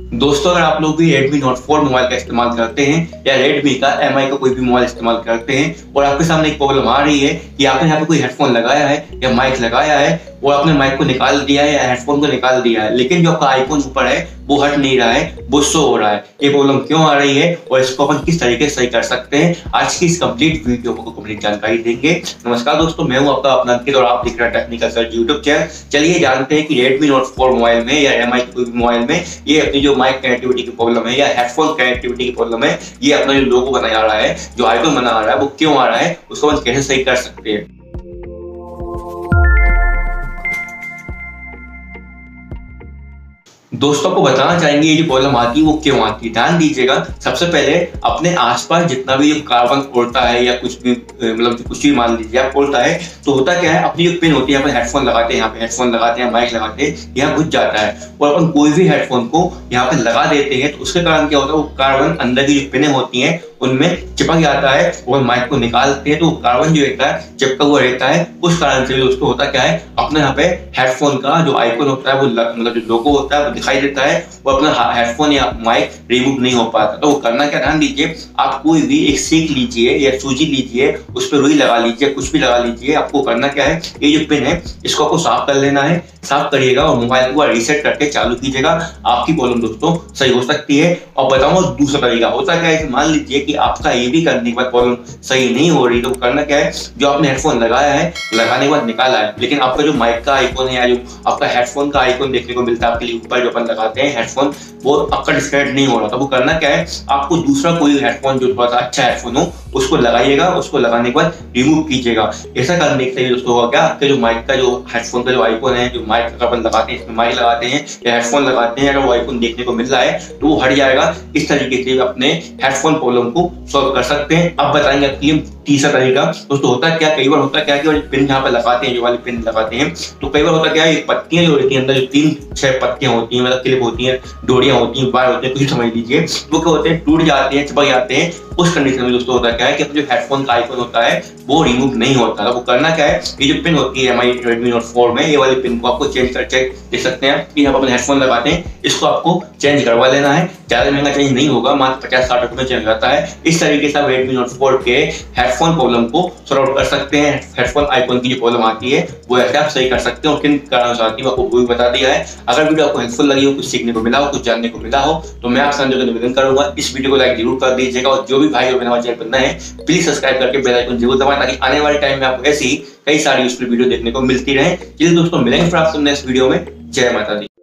दोस्तों, अगर आप लोग भी Redmi Note 4 मोबाइल का इस्तेमाल करते हैं या Redmi का MI का कोई भी मोबाइल इस्तेमाल करते हैं और आपके सामने एक प्रॉब्लम आ रही है कि आपने यहाँ पे कोई हेडफोन लगाया है या माइक लगाया है और आपने माइक को निकाल दिया है या हेडफोन को निकाल दिया है, लेकिन जो आपका आइकॉन ऊपर है वो हट नहीं रहा है, वो शो हो रहा है। ये प्रॉब्लम क्यों आ रही है और इसको अपन किस तरीके से सही कर सकते हैं, आज की इस कंप्लीट वीडियो को कंप्लीट जानकारी देंगे। नमस्कार दोस्तों, मैं हूं आपका अपना अंकित और आप देख रहे हैं टेक्निकल सर्च यूट्यूब चैनल। चलिए जानते हैं कि Redmi Note 4 मोबाइल में या MI के कोई भी मोबाइल में ये अपनी जो माइक कनेक्टिविटी की प्रॉब्लम है या हेडफोन कनेक्टिविटी की प्रॉब्लम है, ये अपना जो लोगो बनाया आ रहा है, जो आइकॉन बना आ रहा है, वो क्यों आ रहा है, उसको हम कैसे सही कर सकते हैं। दोस्तों को बताना चाहेंगे ये जो प्रॉब्लम आती है वो क्यों आती है। ध्यान दीजिएगा, सबसे पहले अपने आसपास जितना भी जो कार्बन उड़ता है या कुछ भी मतलब कुछ भी मान लीजिए आप उड़ता है, तो होता क्या है, अपनी जो पिन होती है, अपन हेडफोन लगाते हैं, यहाँ पे हेडफोन लगाते हैं, माइक लगाते हैं, यहाँ घुस जाता है और अपन कोई भी हेडफोन को यहाँ पे लगा देते हैं, तो उसके कारण क्या होता है, वो कार्बन अंदर की जो पिनें होती हैं उनमें चिपक जाता है और माइक को निकालते हैं तो कार्बन जो रहता है चिपका हुआ रहता है। उस कारण से दोस्तों होता क्या है, अपने यहाँ पे हेडफोन का जो आइकॉन होता है वो मतलब जो लोगो होता है वो दिखाई देता है और अपना हेडफोन या माइक रिमूव नहीं हो पाता। तो वो करना क्या, ध्यान दीजिए, आप कोई भी एक सीख लीजिए या सूजी लीजिए, उस पर रुई लगा लीजिए, कुछ भी लगा लीजिए। आपको करना क्या है, ये जो पिन है इसको आपको साफ कर लेना है, साफ करिएगा और मोबाइल को रीसेट करके चालू कीजिएगा। आपकी प्रॉब्लम दोस्तों सही हो सकती है। और बताऊंगा दूसरा तरीका होता क्या है, मान लीजिए कि आपका ये भी करने के बाद प्रॉब्लम सही नहीं हो रही, तो करना क्या है, जो आपने हेडफोन लगाया है, लगाने के बाद निकाला है, लेकिन आपका जो माइक का आइकॉन है या जो आपका हेडफोन का आइकॉन देखने को मिलता है आपके लिए ऊपर जो अपन लगाते हैं हेडफोन, वो आपका डिस्कनेक्ट नहीं हो रहा। तो वो करना क्या है, आपको दूसरा कोई हेडफोन जो थोड़ा सा अच्छा हेडफोन हो उसको लगाइएगा, उसको लगाने के बाद रिमूव कीजिएगा। ऐसा करने से दोस्तों होगा क्या, आपके जो माइक का जो हेडफोन का जो आइकॉन है, जो माइक का अपन लगाते हैं, इसमें माइक लगाते हैं या हेडफोन लगाते हैं, अगर वो आइकॉन देखने को मिल रहा है तो वो हट जाएगा। इस तरीके से अपने हेडफोन प्रॉब्लम को सॉल्व कर सकते हैं। अब बताएंगे आपकी तीसरा तरीका। दोस्तों होता क्या, कई बार होता क्या है कि पिन यहाँ पे लगाते हैं, जो वाली पिन लगाते हैं, तो कई बार होता क्या है, पत्तियां जो रहती हैं अंदर, जो 3-6 पत्तियां होती हैं, मतलब क्लिप होती हैं, डोरियां होती हैं, वायर होते हैं, कुछ समझ लीजिए, वो क्या होते हैं, टूट जाते हैं, चिपक जाते हैं। उस कंडीशन में दोस्तों होता क्या है कि जो हेडफोन का आइकॉन होता है वो रिमूव नहीं होता। तो वो करना क्या है, ये जो पिन होती है MI Redmi Note 4 में, ये वाली पिन को आपको चेंज कर देख सकते हैं कि यहाँ पर अपन हेडफोन लगाते हैं, इसको आपको चेंज करवा लेना है। ज्यादा महंगा चेंज नहीं होगा, मात्र 50-60 रुपए में चेंज जाता है। इस तरीके से आप Redmi Note 4 के हेडफोन प्रॉब्लम को सॉल्व आउट कर सकते हैं। हेडफोन आइकॉन की जो प्रॉब्लम आती है वो ऐसे आप सही कर सकते हैं और किन कारणों से आती है आपको वो भी बता दिया है। अगर वीडियो आपको हेल्पफुल लगी हो, कुछ सीखने को मिला हो, कुछ जानने को मिला हो, तो मैं आपसे निवेदन करूंगा इस वीडियो को लाइक जरूर कर दीजिएगा और जो भी भाई और हमारे चैनल पर नए हैं प्लीज सब्सक्राइब करके बेल आइकन जरूर दबाएं, ताकि आने वाले टाइम में आपको ऐसी कई सारी यूजफुल वीडियो देखने को मिलती रहे। चलिए दोस्तों, मिलेंगे फिर आपसे नेक्स्ट वीडियो में। जय माता दी।